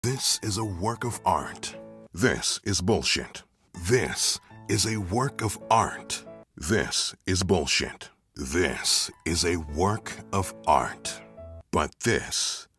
This is a work of art. This is bullshit. This is a work of art. This is bullshit. This is a work of art. But this